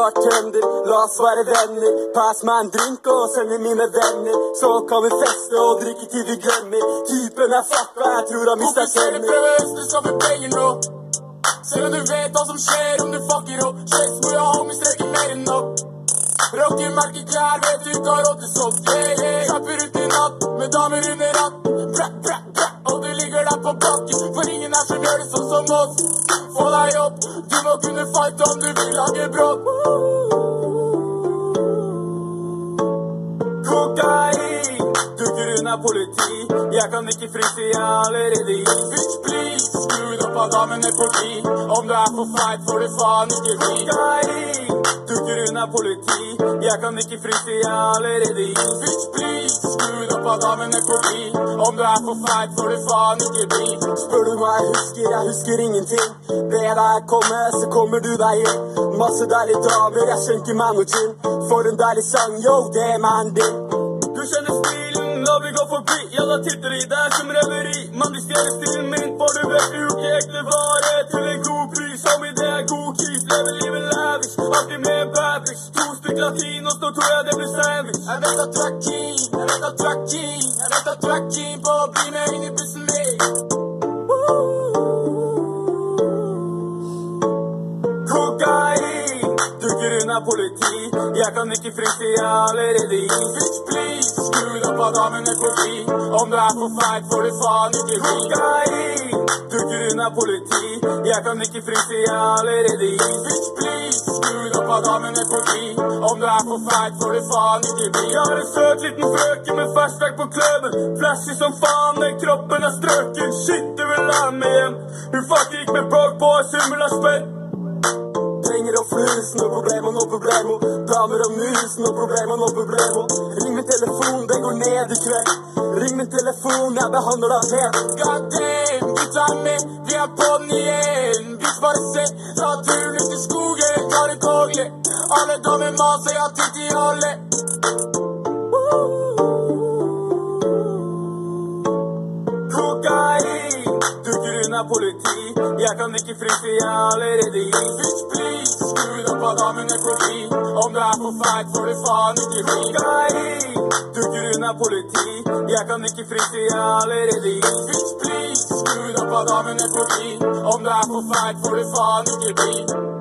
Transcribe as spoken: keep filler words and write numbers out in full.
bartender, la oss være venner. Pass meg en drink og send mine venner. Så kan vi feste og drikke til vi glemmer. Typen er fucka, jeg tror han mistet tenner. Fokusere prøves, du skal få penger nå. Selv om du vet hva som skjer om du fucker opp. Kjeks må jeg ha med strekken mer enn opp. Rocker merkeklær, vet du ikke har råd til sånt. Yeah, yeah. Kapper ut i natt, med damer under ratt. Bra, bra, bra, og du ligger der på bakken. For ingen er som gjør det sånn som oss. Få deg opp, du må kunne fight om du vil lage bråk. Kokain, dukker unna politi. Jeg kan ikke fryse, jeg er allerede i. Bitch, please, skru det opp av damene på ti. Om du er for feit, får du faen ikke bli. Kokain, dukker unna politi. Jeg kan ikke fryse, jeg er allerede i. Bitch, please, skru det opp av damene på ti. Om du er for feit, får du faen ikke bli. Spør du meg, jeg husker, jeg husker ingenting. Be deg komme, så kommer du deg inn. Masse deilige damer, jeg skjenker meg noe gin. For en deilig sang, yo, det er man din. Du kjenner stilen, la vi gå forbi. Ja, da titter de der som røveri. Man, de stjeler stilen min, for du vet du ikke ekle vare. Til en god pris, homie, det er god kis. Lever livet lavish, alltid med en bad bitch. To stykk latin, og så tror jeg det blir sandwich. Jeg vet at du er keen, jeg vet at du er keen. Jeg vet at du er keen på å bli med inn i bussen min. Kokain, dukker unna politi. Jeg kan ikke fryse, jeg er allerede i. Bitch, please, skru det opp av damene på ti. Om du er for feit, får du faen ikke bli. Kokain, dukker unna politi. Jeg kan ikke fryse, jeg er allerede i. Bitch, please, skru det opp av damene på ti. Om du er for feit, får du faen ikke bli. Jeg har en søt liten frøken med fersverk på kløven. Flashy som faen, men kroppen er strøken. Shit, du vil ha med hjem. Hun fucker ikke med broke boys, hun vil ha spenn. Trenger å flus, no problemo, no problemo. Damer og mus, no problemo, no problemo. Ring min telefon, den går ned i kveld. Ring min telefon, jeg behandler deg pent. God damn, gutta er med, vi er på den igjen. Bitch, bare se, ta turen ut i skogen, tar et togle. Alle damer maser, jeg har tid til alle. Kokain, dukker unna politi. Jeg kan ikke fryse, jeg er allerede i. Bitch, please, skru det opp av damene på ti. Om du er for feit, får du faen ikke bli. Kokain, dukker unna politi. Jeg kan ikke fryse, jeg er allerede i. Bitch, please, skru det opp av damene på ti. Om du er for feit, får du faen ikke bli.